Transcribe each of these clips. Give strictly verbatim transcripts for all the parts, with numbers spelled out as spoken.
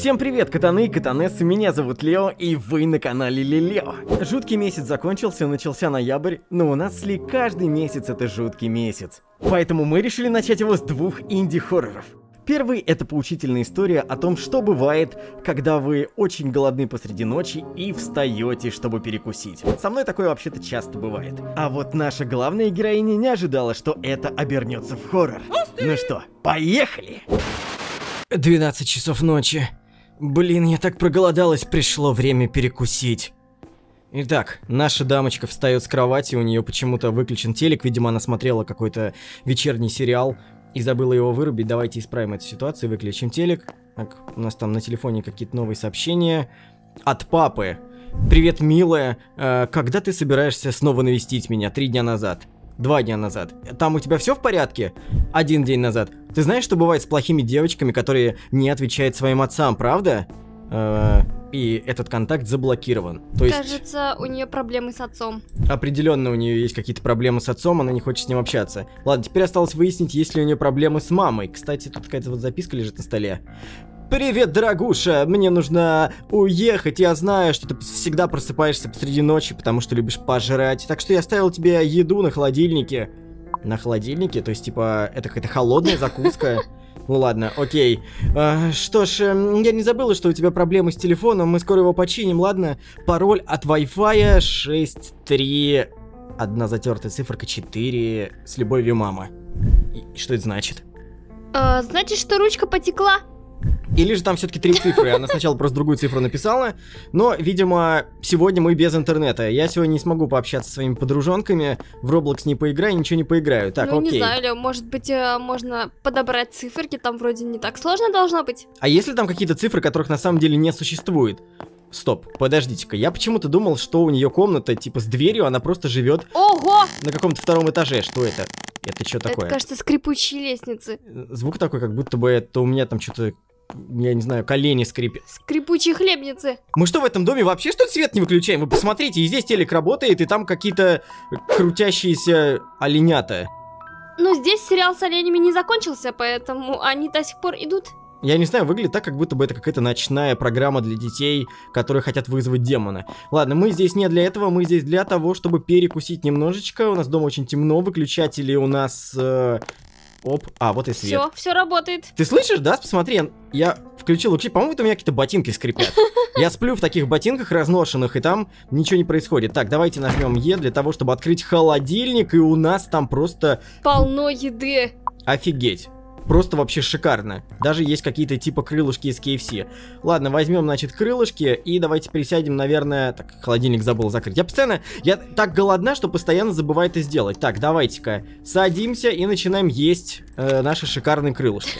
Всем привет, катаны и катанессы, меня зовут Лео, и вы на канале Лилео. Жуткий месяц закончился, начался ноябрь, но у нас ли каждый месяц это жуткий месяц. Поэтому мы решили начать его с двух инди-хорроров. Первый — это поучительная история о том, что бывает, когда вы очень голодны посреди ночи и встаете, чтобы перекусить. Со мной такое вообще-то часто бывает. А вот наша главная героиня не ожидала, что это обернется в хоррор. Ну что, поехали! двенадцать часов ночи. Блин, я так проголодалась, пришло время перекусить. Итак, наша дамочка встает с кровати, у нее почему-то выключен телек, видимо, она смотрела какой-то вечерний сериал и забыла его вырубить. Давайте исправим эту ситуацию, выключим телек. Так, у нас там на телефоне какие-то новые сообщения от папы. Привет, милая, э, когда ты собираешься снова навестить меня? Три дня назад. Два дня назад. Там у тебя все в порядке? Один день назад. Ты знаешь, что бывает с плохими девочками, которые не отвечают своим отцам, правда? Э-э- и этот контакт заблокирован. То есть... Кажется, у нее проблемы с отцом. Определенно у нее есть какие-то проблемы с отцом, она не хочет с ним общаться. Ладно, теперь осталось выяснить, есть ли у нее проблемы с мамой. Кстати, тут какая-то вот записка лежит на столе. Привет, дорогуша, мне нужно уехать, я знаю, что ты всегда просыпаешься посреди ночи, потому что любишь пожрать, так что я оставил тебе еду на холодильнике. На холодильнике? То есть, типа, это какая-то холодная закуска? Ну ладно, окей. А, что ж, я не забыла, что у тебя проблемы с телефоном, мы скоро его починим, ладно? Пароль от Wi-Fi шесть три... Одна затертая циферка четыре с любовью, мама. И что это значит? А, значит, что ручка потекла? Или же там все-таки три цифры, она сначала просто другую цифру написала, но, видимо, сегодня мы без интернета. Я сегодня не смогу пообщаться со своими подружонками, в Roblox не поиграю, ничего не поиграю. Так, ну, окей. не знаю, Лё, может быть, можно подобрать циферки, там вроде не так сложно должно быть. А если там какие-то цифры, которых на самом деле не существует? Стоп, подождите-ка, я почему-то думал, что у нее комната типа с дверью, она просто живет Ого! На каком-то втором этаже. Что это? Это что такое? Это, кажется, скрипучие лестницы. Звук такой, как будто бы это у меня там что-то... Я не знаю, колени скрипят. Скрипучие хлебницы. Мы что, в этом доме вообще что ли свет не выключаем? Вы посмотрите, и здесь телек работает, и там какие-то крутящиеся оленята. Ну, здесь сериал с оленями не закончился, поэтому они до сих пор идут. Я не знаю, выглядит так, как будто бы это какая-то ночная программа для детей, которые хотят вызвать демона. Ладно, мы здесь не для этого, мы здесь для того, чтобы перекусить немножечко. У нас дома очень темно, выключатели у нас... Э Оп, а, вот и свет. Все, все работает. Ты слышишь, да? Посмотри, я включил лучи, по-моему, это у меня какие-то ботинки скрипят. Я сплю в таких ботинках разношенных, и там ничего не происходит. Так, давайте нажмем Е для того, чтобы открыть холодильник, и у нас там просто... Полно еды. Офигеть. Просто вообще шикарно. Даже есть какие-то типа крылышки из кей эф си. Ладно, возьмем, значит, крылышки и давайте присядем, наверное... Так, холодильник забыл закрыть. Я постоянно... Я так голодна, что постоянно забываю это сделать. Так, давайте-ка садимся и начинаем есть э, наши шикарные крылышки.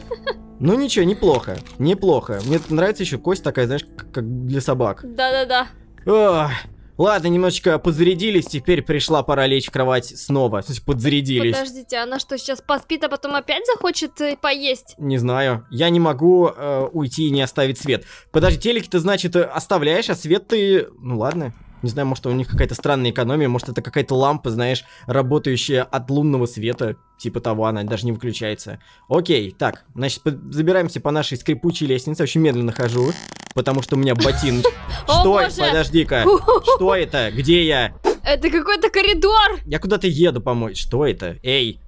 Ну ничего, неплохо. Неплохо. Мне нравится еще кость такая, знаешь, как, как для собак. Да-да-да. Ох. Ладно, немножечко подзарядились, теперь пришла пора лечь в кровать снова. В смысле, подзарядились. Подождите, она что, сейчас поспит, а потом опять захочет э, поесть? Не знаю. Я не могу э, уйти и не оставить свет. Подожди, телек ты, значит, оставляешь, а свет ты... Ну ладно. Не знаю, может, у них какая-то странная экономия, может, это какая-то лампа, знаешь, работающая от лунного света. Типа того, она даже не выключается. Окей, так, значит, забираемся по нашей скрипучей лестнице. Очень медленно хожу, потому что у меня ботинки. Что? Подожди-ка. Что это? Где я? Это какой-то коридор. Я куда-то еду помочь. Что это? Эй.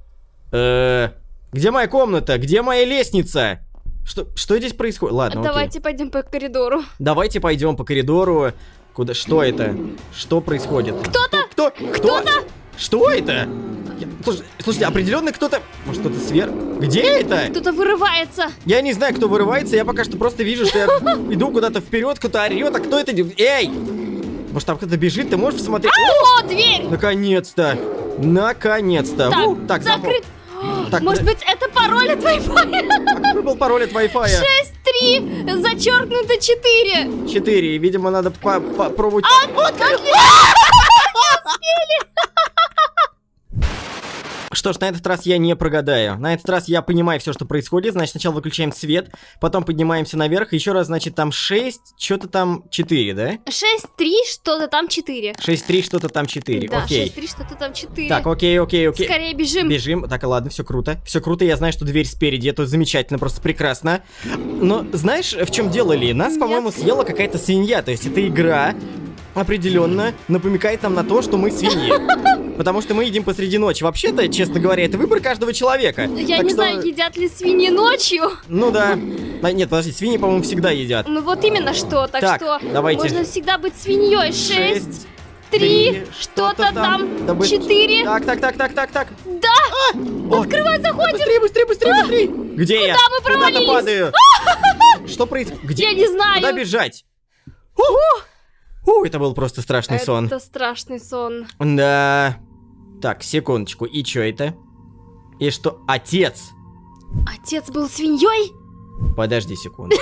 Где моя комната? Где моя лестница? Что, что здесь происходит? Ладно, давайте пойдем по коридору. Давайте пойдем по коридору. Куда? Что это? Что происходит? Кто-то! Кто? Кто-то? Что это? Я... Слушай, слушайте, определенно кто-то... Может, кто-то сверху? Где это? Кто-то вырывается. Я не знаю, кто вырывается. Я пока что просто вижу, что я иду куда-то вперед, кто-то орет. А кто это? Эй! Может, там кто-то бежит? Ты можешь посмотреть? О, дверь! Наконец-то! Наконец-то! Так, У, так закрыт. Так, может быть, это пароль от Wi-Fi? А какой был пароль от Wi-Fi? шесть три, зачеркнуто четыре. четыре, видимо, надо попробовать... А, вот как Что ж, на этот раз я не прогадаю. На этот раз я понимаю все, что происходит. Значит, сначала выключаем свет, потом поднимаемся наверх. Еще раз, значит, там шесть, что-то там четыре, да? шесть три, что-то там четыре. шесть три, что-то там четыре. Да, окей. шесть три, что-то там четыре. Так, окей, окей, окей. Скорее бежим. Бежим. Так, ладно, все круто. Все круто, я знаю, что дверь спереди. Это замечательно, просто прекрасно. Но знаешь, в чем дело, Ли? Нас, по-моему, съела какая-то свинья. То есть это игра определенно намекает нам на то, что мы свиньи. Потому что мы едим посреди ночи. Вообще-то, честно говоря, это выбор каждого человека. Я Так не что... знаю, едят ли свиньи ночью. Ну да. А, нет, подожди, свиньи, по-моему, всегда едят. Ну вот именно что. Так, Так, что давайте. можно всегда быть свиньей. Шесть, три, что-то там, Да бы- четыре. Так, так, так, так, так, так. Да! О, Открывай, заходим! Быстрее, быстрее, быстрее, быстрее! Где я? мы Куда-то провалились? падаю. Что происходит? Где? Я не знаю. Куда бежать? О, это был просто страшный сон. Это страшный сон. Да. Так, секундочку. И чё это? И что? Отец? Отец был свиньей? Подожди секунду.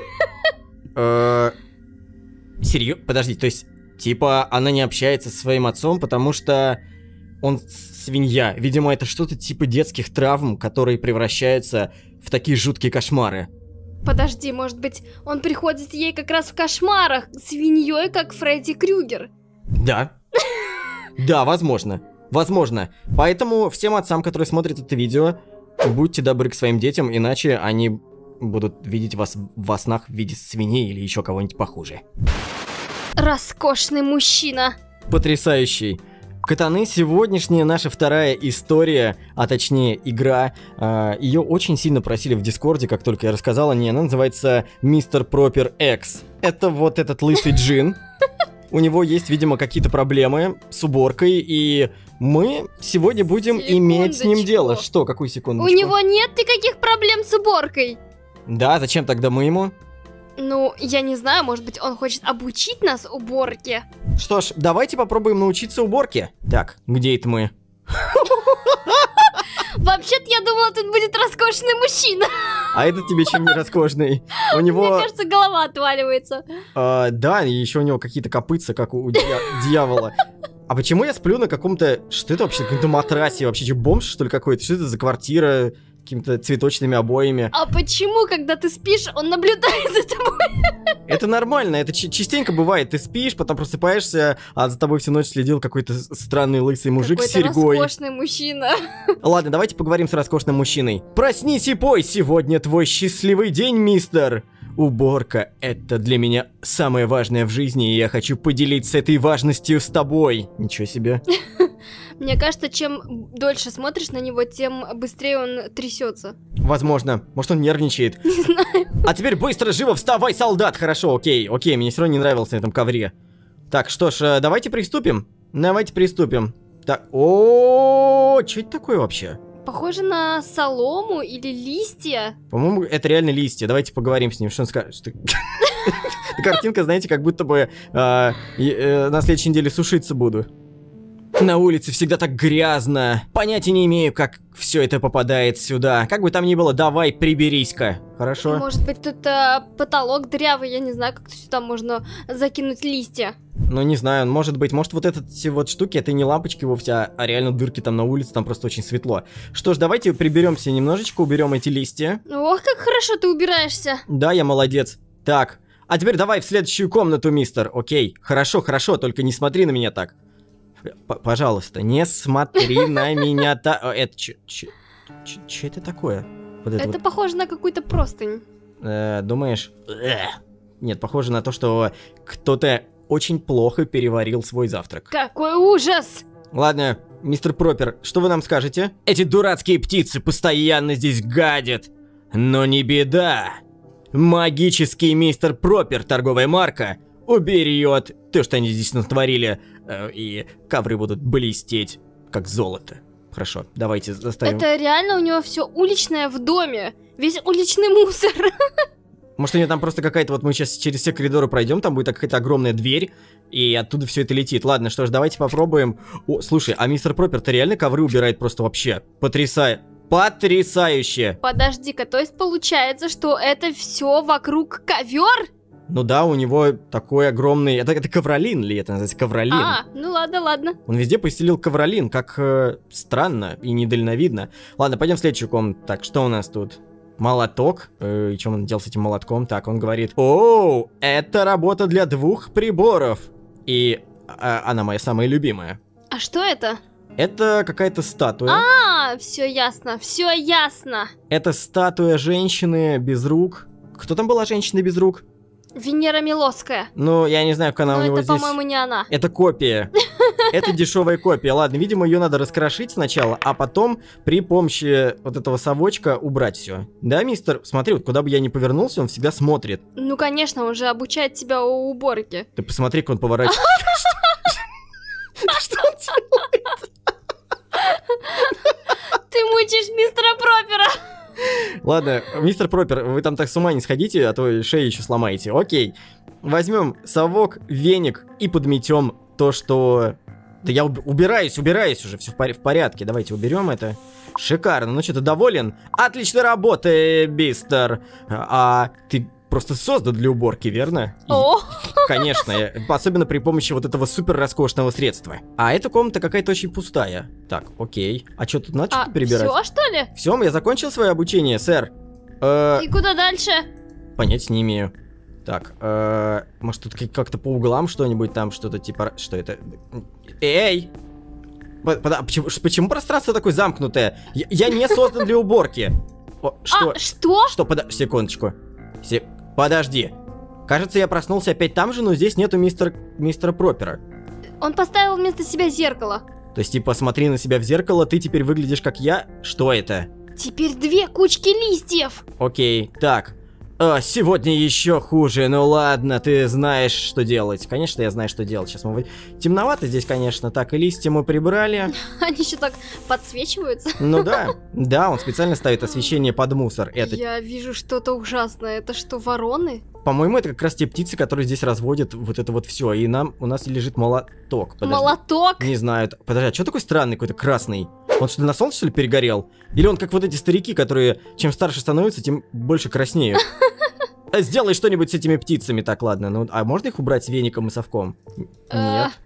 Серьезно? Подожди, то есть, типа, она не общается со своим отцом, потому что он свинья. Видимо, это что-то типа детских травм, которые превращаются в такие жуткие кошмары. Подожди, может быть, он приходит ей как раз в кошмарах, свиньей, как Фредди Крюгер. Да. Да, возможно. Возможно. Поэтому всем отцам, которые смотрят это видео, будьте добры к своим детям, иначе они будут видеть вас во снах в виде свиней или еще кого-нибудь похуже. Роскошный мужчина. Потрясающий. Катаны, сегодняшняя наша вторая история, а точнее игра, э, ее очень сильно просили в Дискорде, как только я рассказал о ней. Она называется мистер Пропер X. Это вот этот лысый джин. У него есть, видимо, какие-то проблемы с уборкой, и мы сегодня будем иметь с ним дело. Что, какую секундочку? У него нет никаких проблем с уборкой. Да, зачем тогда мы ему? Ну, я не знаю, может быть, он хочет обучить нас уборке. Что ж, давайте попробуем научиться уборке. Так, где это мы? Вообще-то я думала, тут будет роскошный мужчина. А этот тебе чем не роскошный? У него... Мне кажется, голова отваливается. А, да, и еще у него какие-то копытца, как у дья- дьявола. А почему я сплю на каком-то... Что это вообще? На каком-то матрасе? Вообще, че, бомж, что ли, какой-то? Что это за квартира? Какими-то цветочными обоями. А почему, когда ты спишь, он наблюдает за тобой? Это нормально, это ч- частенько бывает. Ты спишь, потом просыпаешься, а за тобой всю ночь следил какой-то с- странный лысый мужик с Какой-то серьгой. роскошный мужчина. Ладно, давайте поговорим с роскошным мужчиной. Проснись и пой, сегодня твой счастливый день, мистер. Уборка — это для меня самое важное в жизни, и я хочу поделиться этой важностью с тобой. Ничего себе. Мне кажется, чем дольше смотришь на него, тем быстрее он трясется. Возможно. Может, он нервничает. Не знаю. А теперь быстро, живо вставай, солдат! Хорошо, окей, окей, мне все равно не нравился на этом ковре. Так, что ж, э, давайте приступим. Давайте приступим. Так, о, что это такое вообще? Похоже на солому или листья. По-моему, это реально листья. Давайте поговорим с ним. Что он скажет? Картинка, знаете, как будто бы на следующей неделе сушиться буду. На улице всегда так грязно. Понятия не имею, как все это попадает сюда. Как бы там ни было, давай приберись-ка. Хорошо? Может быть, тут а, потолок дырявый, я не знаю, как сюда можно закинуть листья. Ну, не знаю, может быть, может вот эти вот штуки, это не лампочки вовсе, а, а реально дырки там на улице, там просто очень светло. Что ж, давайте приберемся немножечко, уберем эти листья. Ох, как хорошо ты убираешься. Да, я молодец. Так, а теперь давай в следующую комнату, мистер. Окей, хорошо, хорошо, только не смотри на меня так. П- пожалуйста, не смотри на меня так. Это че это такое? Вот Это вот, похоже на какую-то простынь. э, думаешь? Нет, похоже на то, что кто-то очень плохо переварил свой завтрак. Какой ужас! Ладно, мистер Пропер, что вы нам скажете? Эти дурацкие птицы постоянно здесь гадят. Но не беда. Магический мистер Пропер, торговая марка, уберет то, что они здесь натворили, э, и ковры будут блестеть, как золото. Хорошо, давайте заставим... Это реально у него все уличное в доме. Весь уличный мусор. Может, у нее там просто какая-то... Вот мы сейчас через все коридоры пройдем, там будет какая-то огромная дверь, и оттуда все это летит. Ладно, что ж, давайте попробуем... О, слушай, а мистер Пропер-то реально ковры убирает просто вообще потрясающе. Потрясающе! Подожди-ка, то есть получается, что это все вокруг ковер? Ну да, у него такой огромный... Это, это ковролин ли это называется? Ковролин. А, ну ладно, ладно. Он везде поселил ковролин, как э, странно и недальновидно. Ладно, пойдем в следующую комнату. Так, что у нас тут? Молоток. Э, и что он делал с этим молотком? Так, он говорит: «Оу, это работа для двух приборов». И э, она моя самая любимая. А что это? Это какая-то статуя. А, все ясно, все ясно. Это статуя женщины без рук. Кто там была женщина без рук? Венера Милосская. Ну, я не знаю, как она Но у него это, здесь... по-моему, не она. Это копия. Это дешевая копия. Ладно, видимо, ее надо раскрошить сначала, а потом при помощи вот этого совочка убрать все. Да, мистер? Смотри, вот куда бы я ни повернулся, он всегда смотрит. Ну, конечно, он же обучает тебя у уборки. Ты посмотри, как он поворачивается. Что он делает? Ты мучаешь мистера Пропера. Ладно, мистер Пропер, вы там так с ума не сходите, а то шею еще сломаете. Окей. Возьмем совок, веник и подметем то, что... Да я уб... убираюсь, убираюсь уже, все в, пор... в порядке. Давайте уберем это. Шикарно. Ну что, ты доволен? Отличная работа, мистер. А ты просто создан для уборки, верно? О! Конечно, особенно при помощи вот этого супер роскошного средства. А эта комната какая-то очень пустая. Так, окей. А что, тут надо А, что-то перебирать? все, что ли? Все, я закончил свое обучение, сэр. Э, И куда дальше? понятия не имею. Так, э, может тут как- как-то по углам что-нибудь там, что-то типа... Что это? Эй! По- пода- Почему, ш- почему пространство такое замкнутое? Я, я не создан для уборки. О, что? А, что? Что? Пода- секундочку. Се- Подожди. Кажется, я проснулся опять там же, но здесь нету мистер... мистера Пропера. Он поставил вместо себя зеркало. То есть, типа, смотри на себя в зеркало, ты теперь выглядишь как я? Что это? Теперь две кучки листьев. Окей, так. А, сегодня еще хуже, ну ладно, ты знаешь, что делать. Конечно, я знаю, что делать. Сейчас мы... вы- Темновато здесь, конечно. Так, и листья мы прибрали. Они еще так подсвечиваются. Ну да, да, он специально ставит освещение под мусор. Это, Я вижу что-то ужасное. Это что, вороны? по-моему, это как раз те птицы, которые здесь разводят вот это вот все. И нам, у нас лежит молоток. Подожди. Молоток? Не знаю. т- Подожди, а что такой странный какой-то красный? Он что, на солнце, что ли, перегорел? Или он как вот эти старики, которые чем старше становятся, тем больше краснеют? А, сделай что-нибудь с этими птицами. Так, ладно. Ну, а можно их убрать с веником и совком? Н- А. Нет.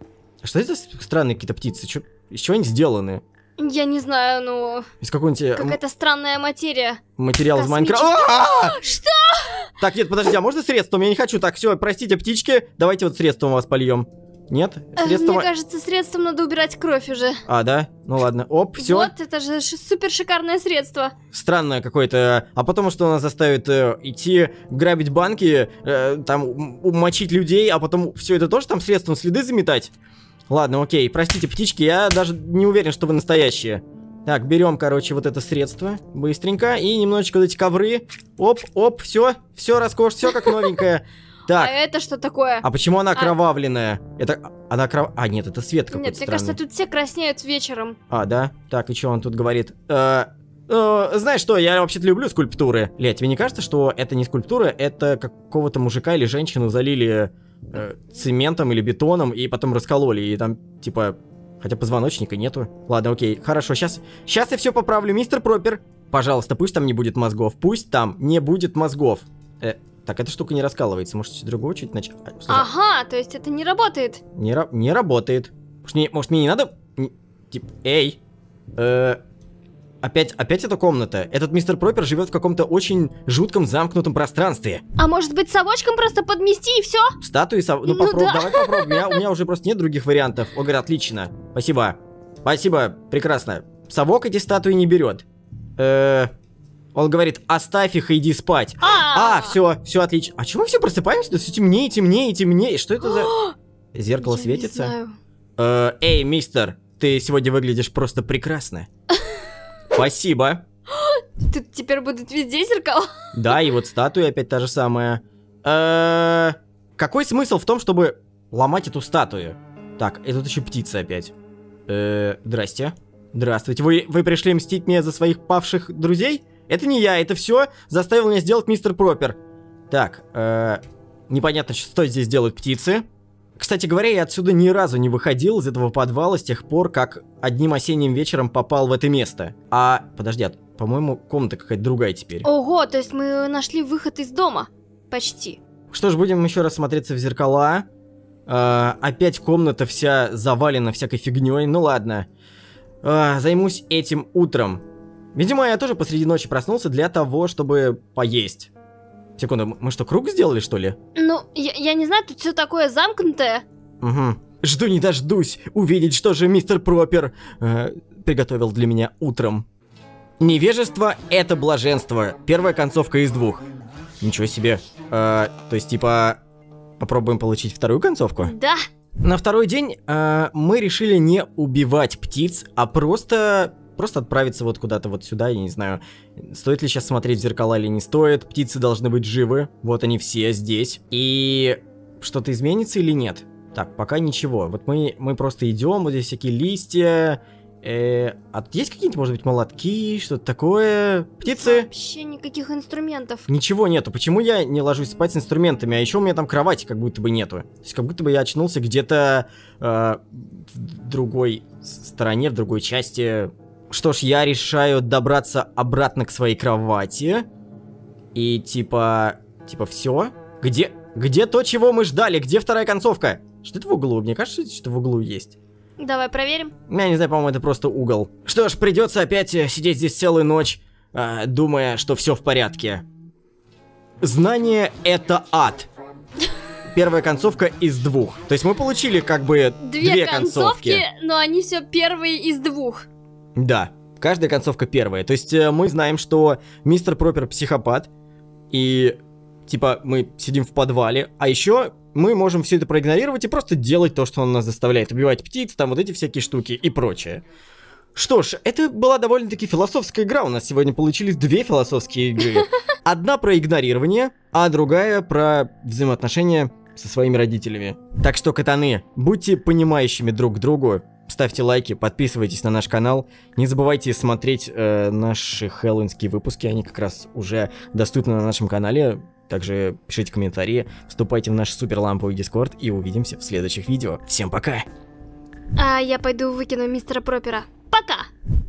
А что это за странные какие-то птицы? Чё- из чего они сделаны? Я не знаю, ну... Из какого-нибудь э, м- Какая-то странная материя. материала из Майнкрафта? Космическая. А! Что? Так, нет, подожди, а можно средством? Я не хочу. Так, все, простите, птички. Давайте вот средством вас польем. Нет? Э, Средством... Мне кажется, средством надо убирать кровь уже. А, да? Ну ладно. Оп, все. Вот, это же ш- супер шикарное средство. Странное какое-то. А потом что нас заставит э, идти грабить банки, э, там м- мочить людей, а потом все это тоже там средством следы заметать? Ладно, окей, простите, птички, я даже не уверен, что вы настоящие. Так, берем, короче, вот это средство быстренько и немножечко вот эти ковры. Оп, оп, все, все роскошь, все как новенькое. А Так, это что такое? а почему она а- окровавленная? Это она окров... А, нет, это свет какой-то Нет, мне странный. кажется, тут все краснеют вечером. А, да? Так, и что он тут говорит? Э, э, знаешь что, я вообще-то люблю скульптуры. Ля, тебе не кажется, что это не скульптура, это какого-то мужика или женщину залили э, цементом или бетоном и потом раскололи, и там, типа, хотя позвоночника нету. Ладно, окей, хорошо, сейчас, сейчас я все поправлю, мистер Пропер. Пожалуйста, пусть там не будет мозгов, пусть там не будет мозгов. Э, так, эта штука не раскалывается, может, с другого чуть начать? Ага, то есть это не работает. Не, ра- не работает. Может, мне, может, мне не надо... н- Типа, эй. Э, опять, опять эта комната. Этот мистер Пропер живет в каком-то очень жутком замкнутом пространстве. А может быть, совочком просто подмести и все? Статуи сов... Ну, Ну попробуй, да. давай попробуем. У меня, у меня уже просто нет других вариантов. О, говорят, отлично. Спасибо. Спасибо, прекрасно. Совок эти статуи не берет. Э, он говорит, оставь их и иди спать. А, все, все отлично. А чего мы все просыпаемся? Тут все темнее, темнее, темнее. Что это за... Зеркало Я светится? не знаю. Э, эй, мистер, ты сегодня выглядишь просто прекрасно. Спасибо. Тут теперь будут везде зеркала. Да, и вот статуя опять та же самая. Э, какой смысл в том, чтобы ломать эту статую? Так, и тут еще птица опять. Э, здрасте. Здравствуйте. Вы, вы пришли мстить мне за своих павших друзей? Это не я, это все заставил меня сделать мистер Пропер. Так, э, непонятно, что здесь делают птицы. Кстати говоря, я отсюда ни разу не выходил из этого подвала с тех пор, как одним осенним вечером попал в это место. А, подожди, а, по-моему, комната какая-то другая теперь. Ого, то есть мы нашли выход из дома. Почти. Что ж, будем еще раз смотреться в зеркала. А, опять комната вся завалена всякой фигней. Ну ладно. А, займусь этим утром. Видимо, я тоже посреди ночи проснулся для того, чтобы поесть. Секунду, мы что, круг сделали, что ли? Ну, я, я не знаю, тут все такое замкнутое. Угу. Жду не дождусь увидеть, что же мистер Пропер э, приготовил для меня утром. Невежество — это блаженство. Первая концовка из двух. Ничего себе. Э, то есть, типа, попробуем получить вторую концовку? Да. На второй день э, мы решили не убивать птиц, а просто... Просто отправиться вот куда-то вот сюда, я не знаю, стоит ли сейчас смотреть в зеркала или не стоит. Птицы должны быть живы, вот они все здесь. И что-то изменится или нет? Так, пока ничего. Вот мы, мы просто идем, вот здесь всякие листья. Э, а есть какие-нибудь, может быть, молотки, что-то такое? Птицы? Вообще никаких инструментов. Ничего нету. Почему я не ложусь спать с инструментами? А еще у меня там кровати как будто бы нету. То есть как будто бы я очнулся где-то э, в другой стороне, в другой части. Что ж, я решаю добраться обратно к своей кровати. И типа... Типа все? Где... Где то, чего мы ждали? Где вторая концовка? Что это в углу? Мне кажется, что в углу есть. Давай проверим. Я не знаю, по-моему, это просто угол. Что ж, придется опять сидеть здесь целую ночь, э, думая, что все в порядке. Знание — это ад. Первая концовка из двух. То есть мы получили как бы две, две концовки, концовки. Но они все первые из двух. Да, каждая концовка первая. То есть э, мы знаем, что мистер Пропер психопат. И типа мы сидим в подвале. А еще мы можем все это проигнорировать и просто делать то, что он нас заставляет. Убивать птиц, там вот эти всякие штуки и прочее. Что ж, это была довольно-таки философская игра. У нас сегодня получились две философские игры. Одна про игнорирование, а другая про взаимоотношения со своими родителями. Так что, катаны, будьте понимающими друг к другу. Ставьте лайки, подписывайтесь на наш канал. Не забывайте смотреть э, наши хэллоуинские выпуски. Они как раз уже доступны на нашем канале. Также пишите комментарии, вступайте в наш супер ламповый дискорд. И увидимся в следующих видео. Всем пока! А я пойду выкину мистера Пропера. Пока!